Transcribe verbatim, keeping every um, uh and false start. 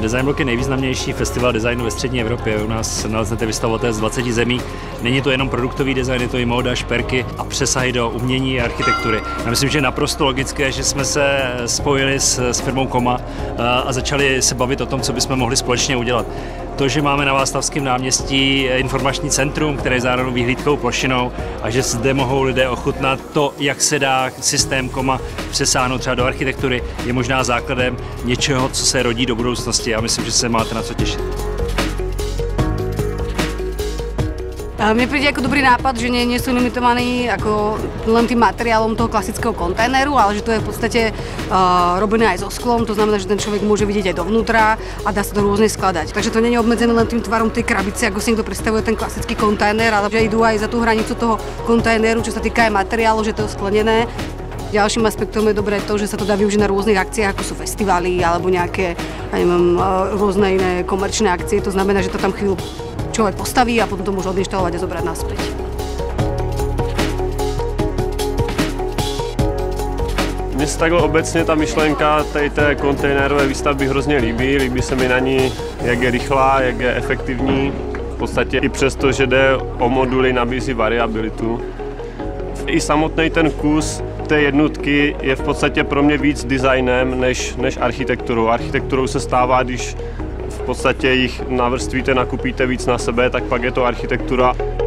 Designblock je nejvýznamnější festival designu ve střední Evropě. U nás naleznete vystavovatel z dvaceti zemí. Není to jenom produktový design, je to i móda, šperky a přesahy do umění a architektury. Já myslím, že je naprosto logické, že jsme se spojili s, s firmou Koma a začali se bavit o tom, co bychom mohli společně udělat. To, že máme na Václavském náměstí informační centrum, které je zároveň výhlídkou plošinou a že zde mohou lidé ochutnat to, jak se dá systém Koma přesáhnout třeba do architektury, je možná základem něčeho, co se rodí do budoucnosti a myslím, že se máte na co těšit. Mne príde ako dobrý nápad, že nie, nie sú limitovaní ako len tým materiálom toho klasického kontajneru, ale že to je v podstate uh, robené aj so sklom, to znamená, že ten človek môže vidieť aj dovnútra a dá sa to rôzne skladať. Takže to nie je obmedzené len tým tvarom tej krabice, ako si niekto predstavuje ten klasický kontajner, ale že idú aj za tú hranicu toho kontajneru, čo sa týka aj materiálu, že to je sklenené. Ďalším aspektom je dobré to, že sa to dá využiť na rôznych akciách, ako sú festivály alebo nejaké ja neviem, rôzne iné komerčné akcie. To znamená, že to tam chvíľu človek postaví a potom to môže odinštalovať a zobrať naspäť. Mně se takhle obecně ta myšlenka tady té kontejnerové výstavby hrozně líbí. Líbí se mi na ní, jak je rychlá, jak je efektivní. V podstatě i přesto, že jde o moduly, nabízí variabilitu. I samotný ten kus té jednotky je v podstatě pro mě víc designem než, než architekturou. Architekturou se stává, když v podstatě jich navrstvíte, nakupíte víc na sebe, tak pak je to architektura.